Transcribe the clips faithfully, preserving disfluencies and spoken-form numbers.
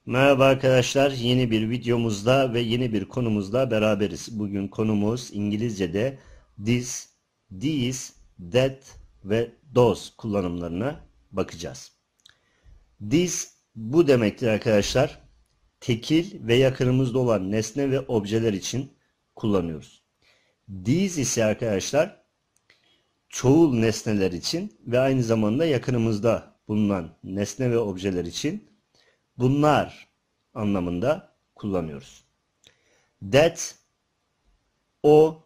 Merhaba arkadaşlar, yeni bir videomuzda ve yeni bir konumuzla beraberiz. Bugün konumuz İngilizce'de this, these, that ve those kullanımlarına bakacağız. This bu demektir arkadaşlar. Tekil ve yakınımızda olan nesne ve objeler için kullanıyoruz. These ise arkadaşlar çoğul nesneler için ve aynı zamanda yakınımızda bulunan nesne ve objeler için bunlar anlamında kullanıyoruz. That o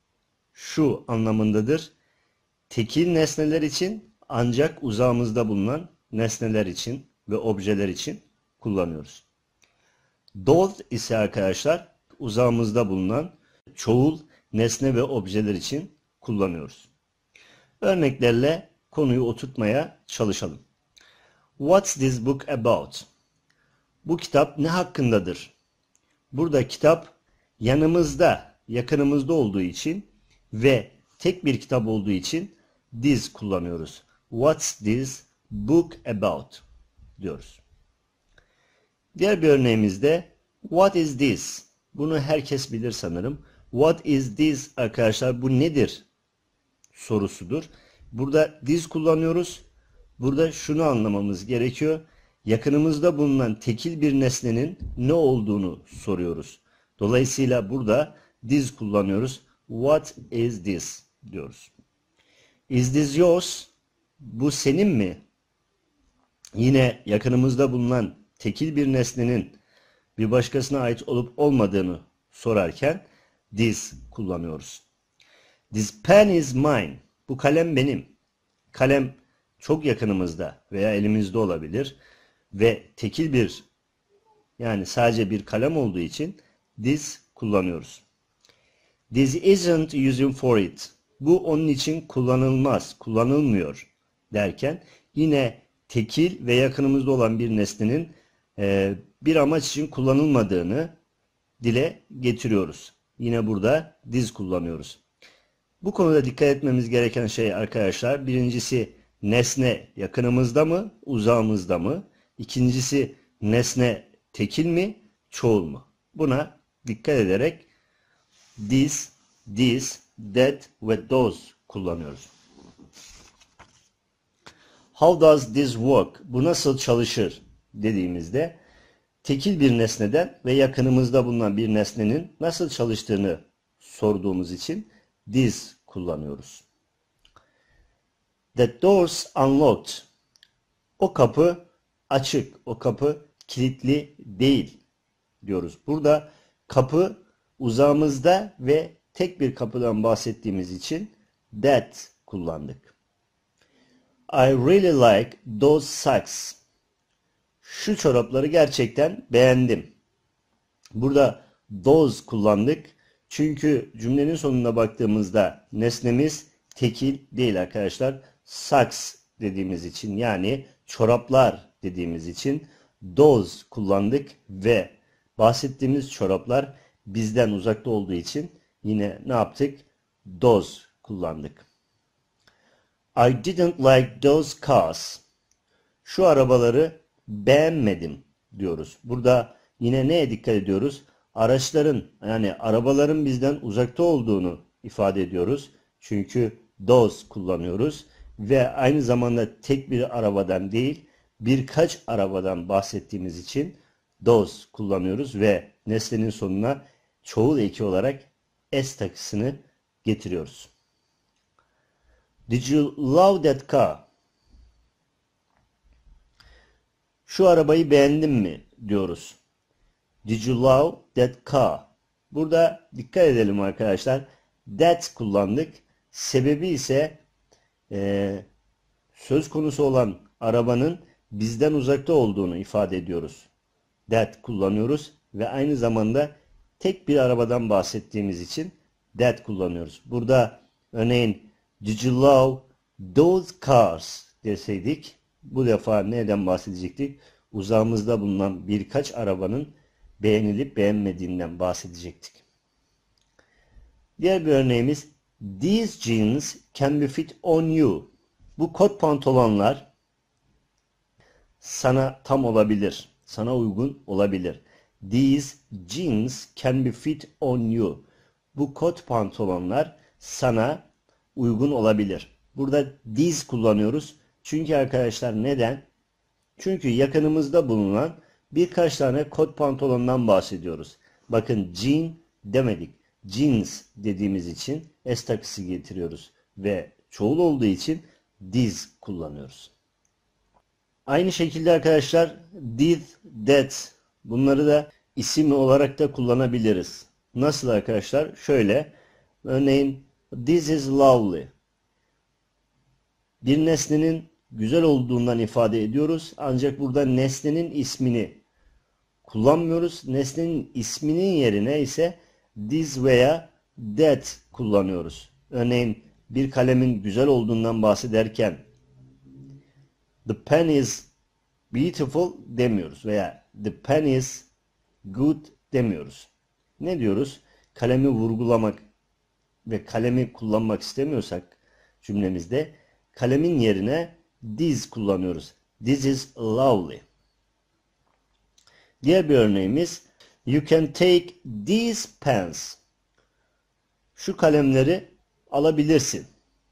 şu anlamındadır. Tekil nesneler için ancak uzağımızda bulunan nesneler için ve objeler için kullanıyoruz. Those ise arkadaşlar uzağımızda bulunan çoğul nesne ve objeler için kullanıyoruz. Örneklerle konuyu oturtmaya çalışalım. What's this book about? Bu kitap ne hakkındadır? Burada kitap yanımızda, yakınımızda olduğu için ve tek bir kitap olduğu için this kullanıyoruz. What's this book about? Diyoruz. Diğer bir örneğimizde what is this? Bunu herkes bilir sanırım. What is this arkadaşlar, bu nedir sorusudur. Burada this kullanıyoruz. Burada şunu anlamamız gerekiyor. Yakınımızda bulunan tekil bir nesnenin ne olduğunu soruyoruz. Dolayısıyla burada this kullanıyoruz. What is this diyoruz. Is this yours? Bu senin mi? Yine yakınımızda bulunan tekil bir nesnenin bir başkasına ait olup olmadığını sorarken this kullanıyoruz. This pen is mine. Bu kalem benim. Kalem çok yakınımızda veya elimizde olabilir. Ve tekil bir, yani sadece bir kalem olduğu için this kullanıyoruz. This isn't used for it. Bu onun için kullanılmaz, kullanılmıyor derken yine tekil ve yakınımızda olan bir nesnenin e, bir amaç için kullanılmadığını dile getiriyoruz. Yine burada this kullanıyoruz. Bu konuda dikkat etmemiz gereken şey arkadaşlar, birincisi nesne yakınımızda mı, uzağımızda mı? İkincisi nesne tekil mi, çoğul mu? Buna dikkat ederek this, this, that ve those kullanıyoruz. How does this work? Bu nasıl çalışır dediğimizde tekil bir nesneden ve yakınımızda bulunan bir nesnenin nasıl çalıştığını sorduğumuz için this kullanıyoruz. The doors unlocked. O kapı açık, o kapı kilitli değil diyoruz. Burada kapı uzağımızda ve tek bir kapıdan bahsettiğimiz için that kullandık. I really like those socks. Şu çorapları gerçekten beğendim. Burada those kullandık. Çünkü cümlenin sonuna baktığımızda nesnemiz tekil değil arkadaşlar. Socks dediğimiz için, yani çoraplar dediğimiz için those kullandık ve bahsettiğimiz çoraplar bizden uzakta olduğu için yine ne yaptık? Those kullandık. I didn't like those cars. Şu arabaları beğenmedim diyoruz. Burada yine neye dikkat ediyoruz? Araçların, yani arabaların bizden uzakta olduğunu ifade ediyoruz. Çünkü those kullanıyoruz ve aynı zamanda tek bir arabadan değil, birkaç arabadan bahsettiğimiz için those kullanıyoruz ve nesnenin sonuna çoğul eki olarak s takısını getiriyoruz. Did you love that car? Şu arabayı beğendin mi diyoruz. Did you love that car? Burada dikkat edelim arkadaşlar. That kullandık. Sebebi ise e, söz konusu olan arabanın bizden uzakta olduğunu ifade ediyoruz. That kullanıyoruz ve aynı zamanda tek bir arabadan bahsettiğimiz için that kullanıyoruz. Burada örneğin did you love those cars deseydik bu defa neden bahsedecektik? Uzağımızda bulunan birkaç arabanın beğenilip beğenmediğinden bahsedecektik. Diğer bir örneğimiz these jeans can be fit on you. Bu kot pantolonlar sana tam olabilir. sana uygun olabilir. These jeans can be fit on you. Bu kot pantolonlar sana uygun olabilir. Burada these kullanıyoruz. Çünkü arkadaşlar neden? Çünkü yakınımızda bulunan birkaç tane kot pantolondan bahsediyoruz. Bakın jean demedik. Jeans dediğimiz için s takısı getiriyoruz. Ve çoğul olduğu için these kullanıyoruz. Aynı şekilde arkadaşlar this, that bunları da isim olarak da kullanabiliriz. Nasıl arkadaşlar? Şöyle. Örneğin this is lovely. Bir nesnenin güzel olduğundan ifade ediyoruz. Ancak burada nesnenin ismini kullanmıyoruz. Nesnenin isminin yerine ise this veya that kullanıyoruz. Örneğin bir kalemin güzel olduğundan bahsederken the pen is beautiful demiyoruz veya the pen is good demiyoruz. Ne diyoruz? Kalemi vurgulamak ve kalemi kullanmak istemiyorsak cümlemizde kalemin yerine this kullanıyoruz. This is lovely. Diğer bir örneğimiz you can take these pens. Şu kalemleri alabilirsin.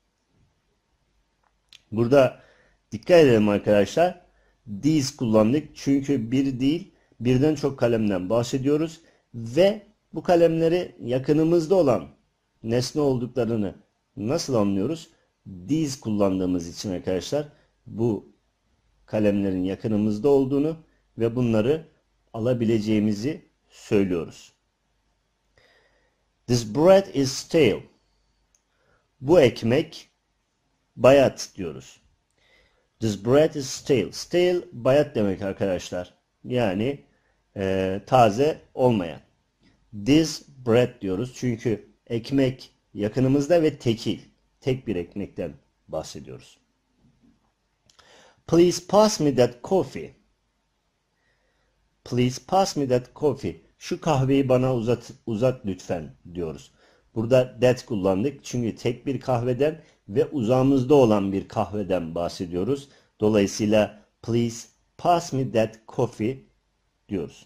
Burada dikkat edelim arkadaşlar. These kullandık. Çünkü bir değil birden çok kalemden bahsediyoruz. Ve bu kalemleri yakınımızda olan nesne olduklarını nasıl anlıyoruz? These kullandığımız için arkadaşlar bu kalemlerin yakınımızda olduğunu ve bunları alabileceğimizi söylüyoruz. This bread is stale. Bu ekmek bayat diyoruz. This bread is stale. Stale bayat demek arkadaşlar. Yani e, taze olmayan. This bread diyoruz. Çünkü ekmek yakınımızda ve tekil. Tek bir ekmekten bahsediyoruz. Please pass me that coffee. Please pass me that coffee. Şu kahveyi bana uzat, uzat lütfen diyoruz. Burada that kullandık. Çünkü tek bir kahveden ve uzağımızda olan bir kahveden bahsediyoruz. Dolayısıyla please pass me that coffee diyoruz.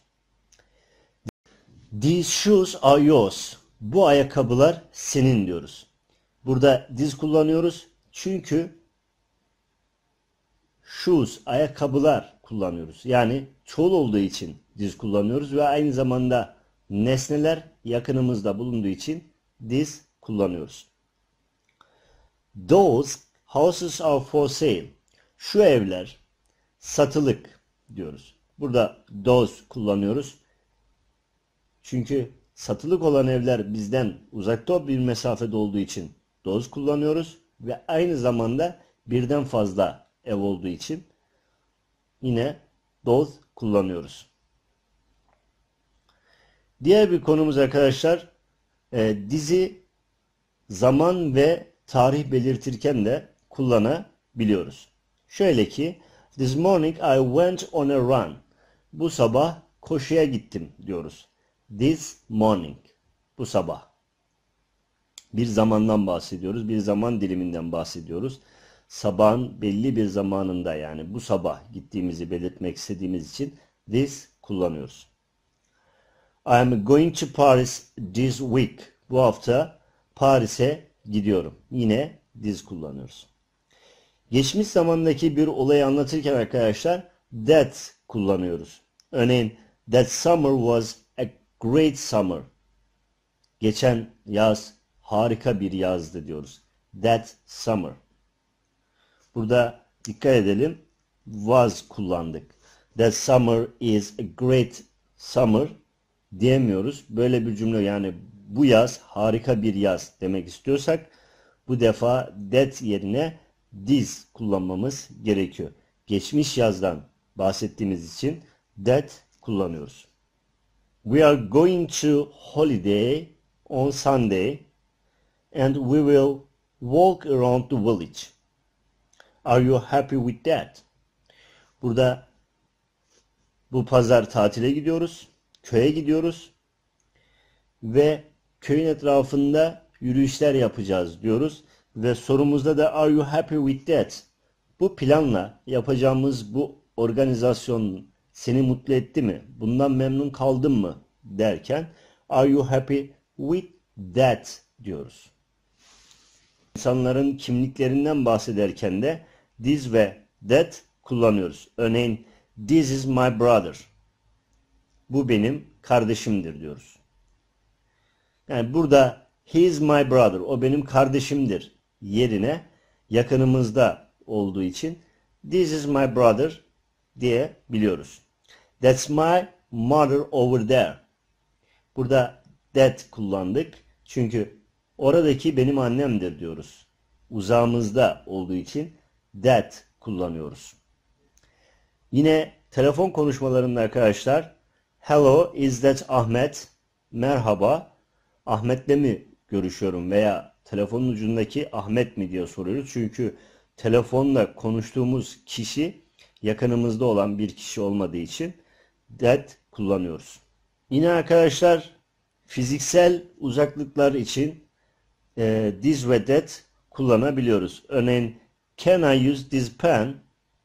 These shoes are yours. Bu ayakkabılar senin diyoruz. Burada this kullanıyoruz. Çünkü shoes, ayakkabılar kullanıyoruz. Yani çoğul olduğu için this kullanıyoruz ve aynı zamanda nesneler yakınımızda bulunduğu için this kullanıyoruz. Those houses are for sale. Şu evler satılık diyoruz. Burada those kullanıyoruz. Çünkü satılık olan evler bizden uzakta bir mesafede olduğu için those kullanıyoruz ve aynı zamanda birden fazla ev olduğu için yine those kullanıyoruz. Diğer bir konumuz arkadaşlar e, dizi zaman ve tarih belirtirken de kullanabiliyoruz. Şöyle ki this morning I went on a run. Bu sabah koşuya gittim diyoruz. This morning. Bu sabah. Bir zamandan bahsediyoruz. Bir zaman diliminden bahsediyoruz. Sabahın belli bir zamanında yani bu sabah gittiğimizi belirtmek istediğimiz için this kullanıyoruz. I am going to Paris this week. Bu hafta Paris'e gidiyorum. Yine this kullanıyoruz. Geçmiş zamandaki bir olayı anlatırken arkadaşlar that kullanıyoruz. Örneğin that summer was a great summer. Geçen yaz harika bir yazdı diyoruz. That summer. Burada dikkat edelim. Was kullandık. That summer is a great summer diyemiyoruz. Böyle bir cümle yani bu yaz harika bir yaz demek istiyorsak bu defa that yerine this kullanmamız gerekiyor. Geçmiş yazdan bahsettiğimiz için that kullanıyoruz. We are going to holiday on Sunday and we will walk around the village. Are you happy with that? Burada bu pazar tatile gidiyoruz. Köye gidiyoruz. Ve köyün etrafında yürüyüşler yapacağız diyoruz. Ve sorumuzda da are you happy with that? Bu planla yapacağımız bu organizasyon seni mutlu etti mi? Bundan memnun kaldın mı? Derken are you happy with that diyoruz. İnsanların kimliklerinden bahsederken de this ve that kullanıyoruz. Örneğin this is my brother. Bu benim kardeşimdir diyoruz. Yani burada he is my brother. O benim kardeşimdir yerine yakınımızda olduğu için this is my brother diye biliyoruz. That's my mother over there. Burada that kullandık. Çünkü oradaki benim annemdir diyoruz. Uzağımızda olduğu için that kullanıyoruz. Yine telefon konuşmalarında arkadaşlar hello, is that Ahmet? Merhaba, Ahmet'le mi görüşüyorum veya telefonun ucundaki Ahmet mi diye soruyoruz. Çünkü telefonla konuştuğumuz kişi yakınımızda olan bir kişi olmadığı için that kullanıyoruz. Yine arkadaşlar fiziksel uzaklıklar için e, this ve that kullanabiliyoruz. Örneğin can I use this pen?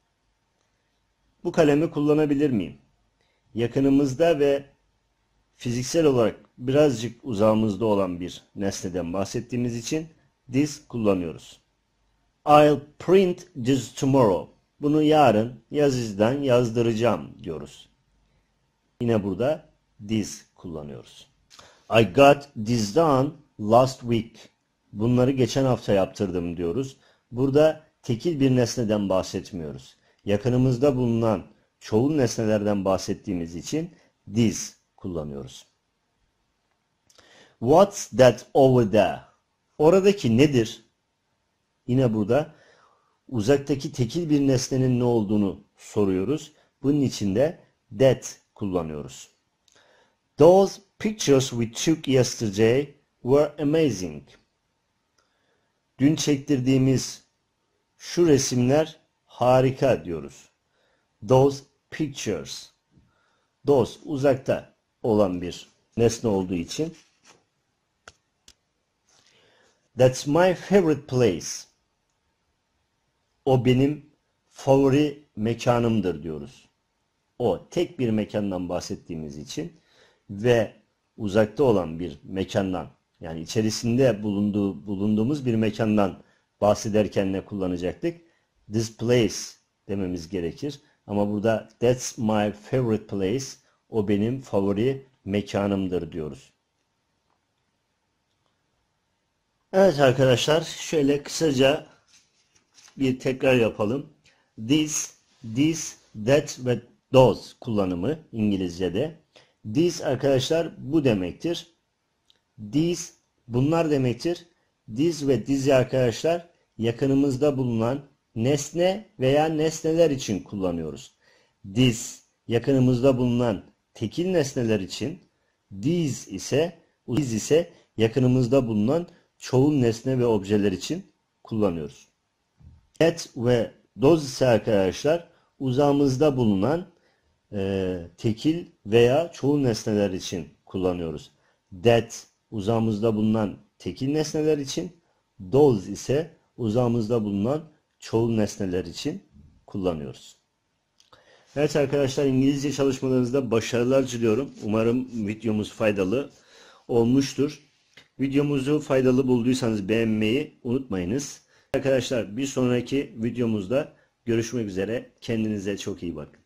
Bu kalemi kullanabilir miyim? Yakınımızda ve fiziksel olarak birazcık uzağımızda olan bir nesneden bahsettiğimiz için this kullanıyoruz. I'll print this tomorrow. Bunu yarın yazıcıdan yazdıracağım diyoruz. Yine burada this kullanıyoruz. I got this done last week. Bunları geçen hafta yaptırdım diyoruz. Burada tekil bir nesneden bahsetmiyoruz. Yakınımızda bulunan çoğul nesnelerden bahsettiğimiz için this kullanıyoruz. What's that over there? Oradaki nedir? Yine burada uzaktaki tekil bir nesnenin ne olduğunu soruyoruz. Bunun için de that kullanıyoruz. Those pictures we took yesterday were amazing. Dün çektirdiğimiz şu resimler harika diyoruz. Those pictures. Those uzakta olan bir nesne olduğu için. That's my favorite place. O benim favori mekanımdır diyoruz. O tek bir mekandan bahsettiğimiz için ve uzakta olan bir mekandan, yani içerisinde bulunduğu, bulunduğumuz bir mekandan bahsederken ne kullanacaktık? This place dememiz gerekir. Ama burada that's my favorite place. O benim favori mekanımdır diyoruz. Evet arkadaşlar, şöyle kısaca bir tekrar yapalım. This, this, that ve those kullanımı İngilizce'de. This arkadaşlar bu demektir. These bunlar demektir. This ve these arkadaşlar yakınımızda bulunan nesne veya nesneler için kullanıyoruz. This yakınımızda bulunan tekil nesneler için, these ise these ise yakınımızda bulunan çoğul nesne ve objeler için kullanıyoruz. That ve those ise arkadaşlar uzağımızda bulunan e, tekil veya çoğul nesneler için kullanıyoruz. That uzağımızda bulunan tekil nesneler için, those ise uzağımızda bulunan çoğul nesneler için kullanıyoruz. Evet arkadaşlar, İngilizce çalışmalarınızda başarılar diliyorum. Umarım videomuz faydalı olmuştur. Videomuzu faydalı bulduysanız beğenmeyi unutmayınız. Arkadaşlar bir sonraki videomuzda görüşmek üzere. Kendinize çok iyi bakın.